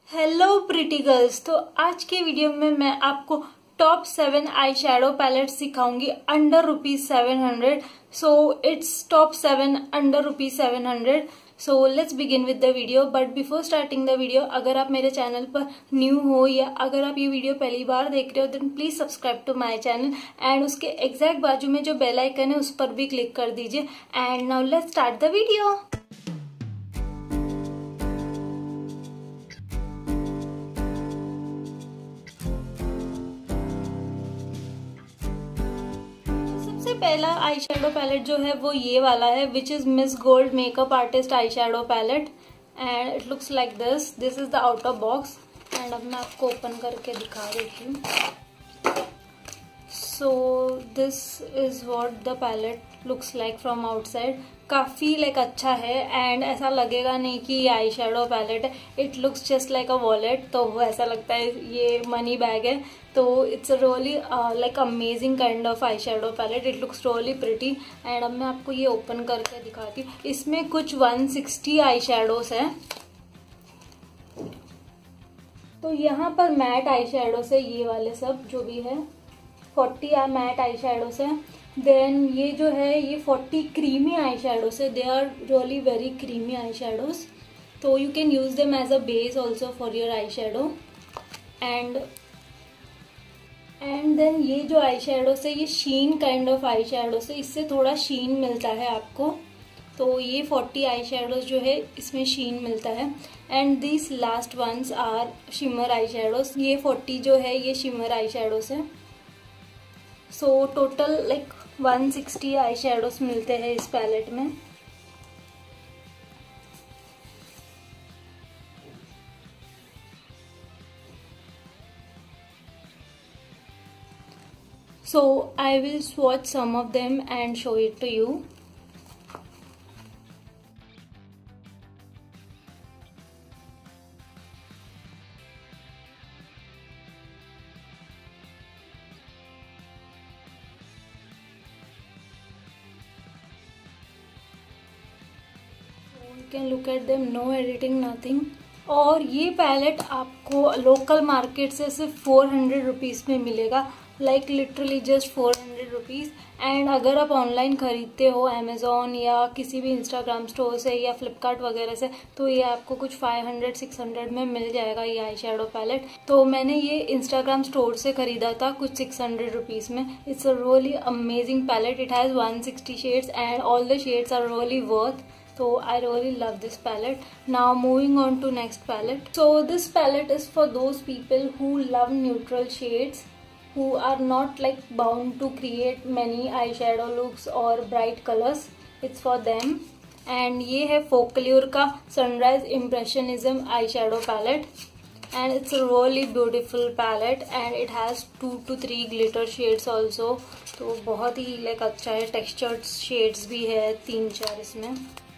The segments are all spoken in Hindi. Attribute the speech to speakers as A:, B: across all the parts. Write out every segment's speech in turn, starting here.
A: Hello pretty girls. तो आज के वीडियो में मैं आपको टॉप 7 आई शेडो पैलेट सिखाऊंगी under ₹700। So it's top 7 under ₹700। So let's begin with the video. But before starting the video, अगर आप मेरे चैनल पर न्यू हो या अगर आप ये वीडियो पहली बार देख रहे हो then please subscribe to my channel and उसके एग्जैक्ट बाजू में जो बेल आइकन है उस पर भी क्लिक कर दीजिए। And now let's start the video. पहला आई शेडो पैलेट जो है वो ये वाला है which is Miss Gold makeup artist eye shadow palette and it looks like this is the outer box. And अब मैं आपको ओपन करके दिखा देती हूँ। So this is what the palette looks like from outside. काफी अच्छा है एंड ऐसा लगेगा नहीं कि ये आई शेडो पैलेट है। It looks just like a wallet, तो वो ऐसा लगता है ये मनी बैग है। तो it's really amazing kind of eye shadow palette. It looks really pretty. And अब मैं आपको ये ओपन करके दिखाती हूँ। इसमें कुछ 160 आई शेडोज है। तो यहाँ पर मैट आई शेडोज है, ये वाले सब जो भी है 40 मैट आई शेडोज है। देन ये जो है ये 40 क्रीमी आई शेडोज है। They are really very creamy eye shadows. तो you can use them as a base also for your eye shadow. And then ये जो आई शेडोज है ये sheen kind of eye shadows है। इससे थोड़ा शीन मिलता है आपको। तो ये 40 आई शेडोज जो है इसमें शीन मिलता है। And this last ones are shimmer eye shadows. ये 40 जो है ये शिमर आई शेडोज है। सो टोटल 160 आई शेडोज मिलते हैं इस पैलेट में। So I will swatch some of them and show it to you. You can look at them, no editing, nothing. और ये पैलेट आपको लोकल मार्केट से सिर्फ 400 रुपीज़ में मिलेगा। Literally just 400 rupees. एंड अगर आप ऑनलाइन खरीदते हो अमेजोन या किसी भी इंस्टाग्राम स्टोर से या फ्लिपकार्ट वगैरह से तो ये आपको कुछ 500-600 में मिल जाएगा ये आई शेडो पैलेट। तो मैंने ये इंस्टाग्राम स्टोर से खरीदा था कुछ 600 रुपीज़ में। It's a really amazing palette. It has 160 shades and all the shades are really worth. So I really love this palette. Now moving on to next palette. So this palette is for those people who love neutral shades, who are not bound to create many eyeshadow looks or bright colors. It's for them. And ये है Focallure का Sunrise Impressionism eyeshadow palette. And it's a really beautiful palette and it has 2 to 3 glitter shades also. तो बहुत ही अच्छा है। Textured shades भी है 3-4 इसमें।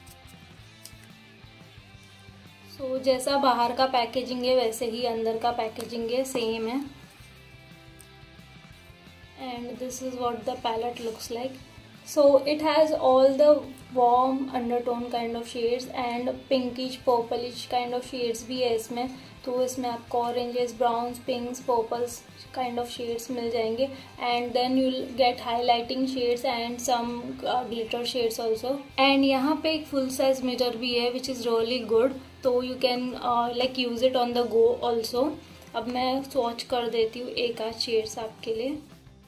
A: तो जैसा बाहर का पैकेजिंग है वैसे ही अंदर का पैकेजिंग है, सेम है। And this is what the palette looks like. So it has all the warm undertone kind of shades and pinkish purplish kind of shades भी है इसमें। तो इसमें आपको oranges, browns, pinks, purples kind of shades मिल जाएंगे। And then you will get highlighting shades and some glitter shades also. And यहाँ पे एक फुल साइज मिरर भी है विच इज़ रियली गुड। तो you can use it on the go also. अब मैं स्वॉच कर देती हूँ एक आध शेड्स आपके लिए।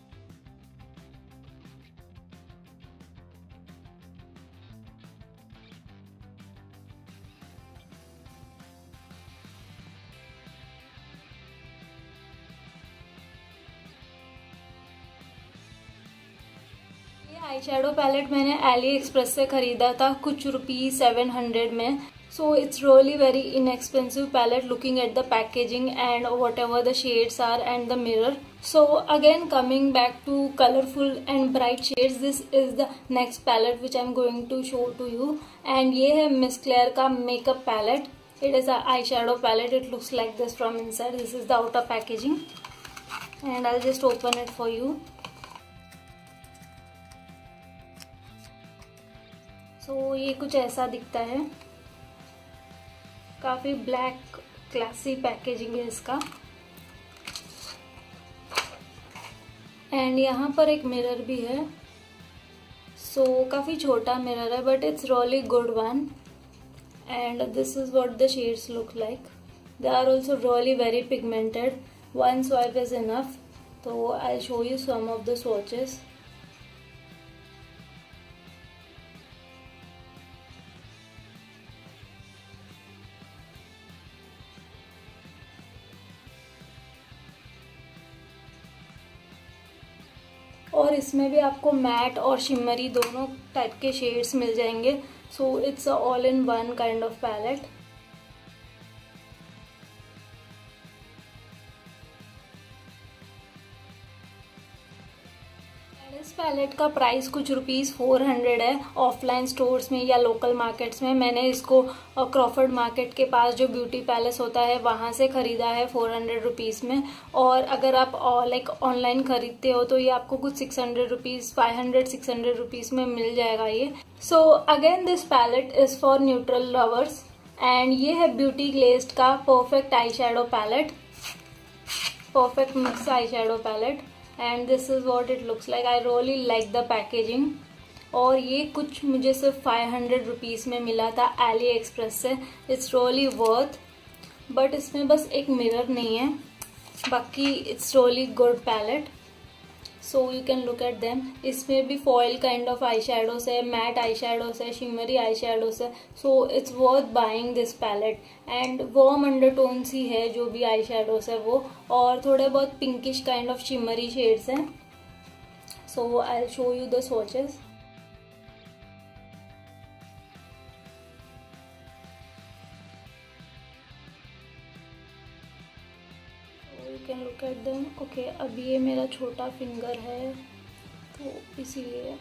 A: आई शेडो पैलेट मैंने एली एक्सप्रेस से खरीदा था कुछ ₹700 में। So it's really very inexpensive palette looking at the packaging and whatever the shades are and the mirror. So again coming back to colourful and bright shades, this is the next palette which I am going to show to you. And ये है मिस क्लेयर का makeup palette. It is a eye shadow palette. It looks like this from inside. This is the outer packaging and I just open it for you. So ये कुछ ऐसा दिखता है। काफ़ी ब्लैक क्लासी पैकेजिंग है इसका। एंड यहाँ पर एक मिरर भी है। सो काफ़ी छोटा मिरर है but it's really good one. And this is what the shades look like. They are also really very pigmented. One swipe is enough. तो I show you some of the swatches। और इसमें भी आपको मैट और शिमरी दोनों टाइप के शेड्स मिल जाएंगे। So it's a all in one kind of palette. इस पैलेट का प्राइस कुछ ₹400 है ऑफलाइन स्टोर्स में या लोकल मार्केट्स में। मैंने इसको क्रॉफर्ड मार्केट के पास जो ब्यूटी पैलेस होता है वहां से खरीदा है ₹400 में। और अगर आप लाइक ऑनलाइन खरीदते हो तो ये आपको कुछ ₹600, 500-600 रुपीज में मिल जाएगा ये। So again this palette is for neutral lovers. And ये है ब्यूटी ग्लेज्ड का perfect eye shadow palette, perfect mix eye shadow palette. And this is what it looks like. I really like the packaging. और ये कुछ मुझे सिर्फ 500 रुपीज में मिला था एली एक्सप्रेस से। It's really worth. बट इसमें बस एक मिरर नहीं है, बाकी it's really good palette. So you can look at them. इसमें भी foil kind of eye shadows है, मैट आई शेडोस है, शिमरी आई शेडोस है। So it's worth buying this palette. And warm undertones ही है जो भी आई शेडोस है वो, और थोड़े बहुत pinkish kind of shimmery shades हैं। So I show you the swatches। You can look at them. Okay, अब ये मेरा छोटा फिंगर है तो इसीलिए।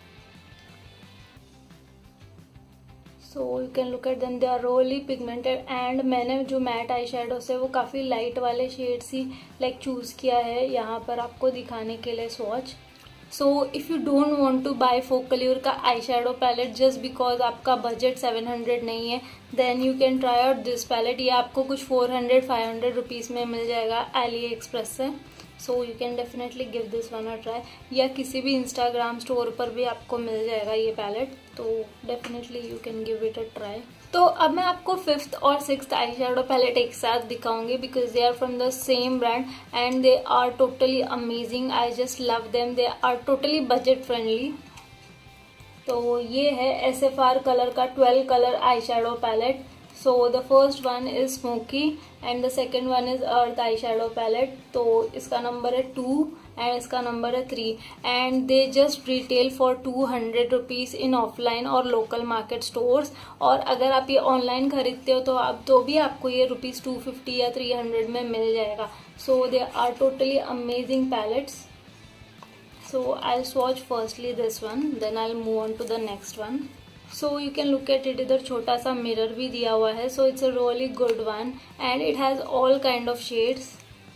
A: So you can look at them, they are really pigmented. And मैंने जो मैट आई शेडोस है वो काफ़ी लाइट वाले शेड्स ही लाइक चूज़ किया है यहाँ पर आपको दिखाने के लिए swatch. So if you don't want to buy Focallure का eye shadow palette just because आपका बजट 700 नहीं है, then you can try out this palette. ये आपको कुछ 400-500 रुपीज़ में मिल जाएगा एली एक्सप्रेस से। So you can definitely give this one a try. या किसी भी इंस्टाग्राम स्टोर पर भी आपको मिल जाएगा ये पैलेट, तो definitely you can give it a try. तो अब मैं आपको 5th और 6th आई शेडो पैलेट एक साथ दिखाऊंगी because they are from the same brand and they are totally amazing. I just love them. They are totally budget friendly. तो ये है SFR कलर का 12 colour eye shadow palette. So the first one is smoky and the second one is earth eyeshadow palette। तो इसका नंबर है 2 एंड इसका नंबर है 3 and they just retail for 200 rupees in offline और लोकल मार्केट स्टोर्स। और अगर आप ये ऑनलाइन खरीदते हो तो भी आपको ये ₹250 या 300 में मिल जाएगा। So they are totally amazing palettes. So I'll swatch firstly this one, then I'll move on to the next one. So you can look at it, इधर छोटा सा मिरर भी दिया हुआ है। So it's a really good one and it has all kind of shades।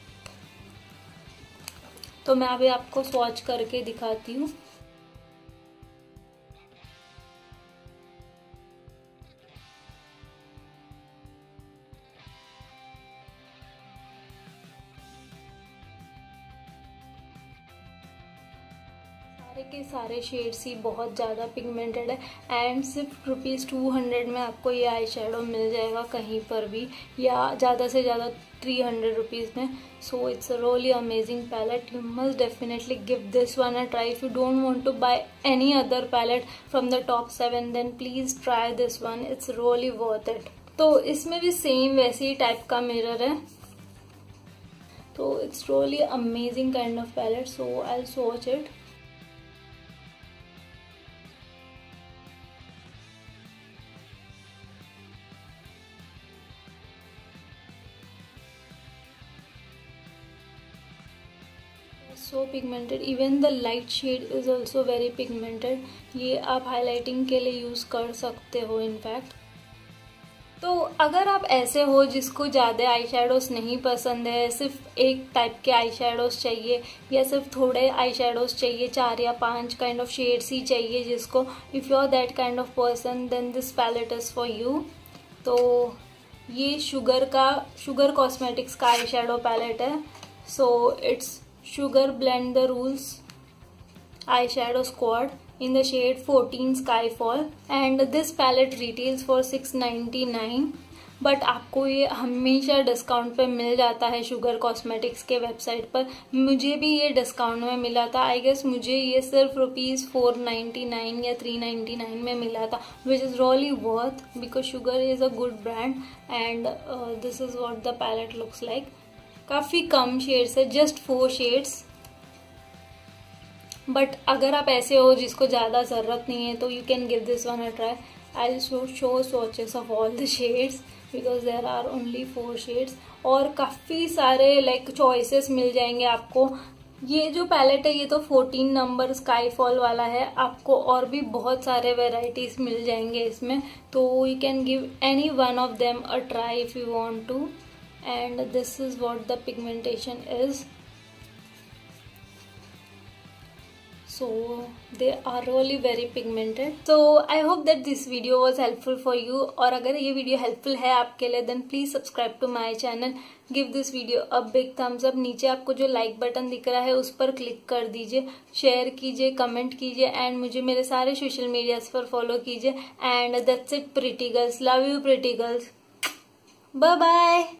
A: तो मैं अभी आपको swatch करके दिखाती हूँ। सारे के सारे शेड्स ही बहुत ज़्यादा पिगमेंटेड है एंड सिर्फ ₹200 में आपको ये आई शेडो मिल जाएगा कहीं पर भी, या ज़्यादा से ज़्यादा 300 रुपीज़ में। So it's a really amazing palette. You must definitely give this one a try. If you don't want to buy any other palette from the top 7 then please try this one. It's really worth it. तो इसमें भी सेम वैसे ही टाइप का मिरर है। तो it's really amazing kind of palette. So I will swatch it. So pigmented, even the light shade is also very pigmented। ये आप हाइलाइटिंग के लिए यूज कर सकते हो इनफैक्ट। तो अगर आप ऐसे हो जिसको ज़्यादा आई शेडोज नहीं पसंद है, सिर्फ एक टाइप के आई शेडोज चाहिए या सिर्फ थोड़े आई शेडोज चाहिए, 4 या 5 काइंड ऑफ शेड्स ही चाहिए जिसको, if you are that kind of person then this palette is for you. तो ये शुगर कॉस्मेटिक्स का आई शेडो पैलेट है. So it's Sugar blend the rules eye shadow squad in the shade 14 Skyfall and this palette retails for 699. But आपको ये हमेशा डिस्काउंट पे मिल जाता है शुगर कॉस्मेटिक्स के वेबसाइट पर. मुझे भी ये डिस्काउंट में मिला था. आई गेस मुझे ये सिर्फ ₹499 या $399 में मिला था, which is really worth because Sugar is a good brand. And this is what the palette looks like. काफ़ी कम शेड्स है, जस्ट 4 शेड्स. बट अगर आप ऐसे हो जिसको ज़्यादा ज़रूरत नहीं है तो you can give this one a try. I show swatches of all the shades because there are only 4 shades. और काफ़ी सारे लाइक चॉइसेस मिल जाएंगे आपको. ये जो पैलेट है ये तो 14 नंबर स्काईफॉल वाला है. आपको और भी बहुत सारे वेराइटीज मिल जाएंगे इसमें, तो you can give any one of them a try if you want to. And this is what the pigmentation is. So they are really very pigmented. So I hope that this video was helpful for you. और अगर ये वीडियो हेल्पफुल है आपके लिए then please subscribe to my channel. Give this video a big thumbs up. नीचे आपको जो लाइक बटन दिख रहा है उस पर क्लिक कर दीजिए, शेयर कीजिए, कमेंट कीजिए एंड मुझे मेरे सारे सोशल मीडियाज पर फॉलो कीजिए. And that's it pretty girls. Love you pretty girls. Bye bye.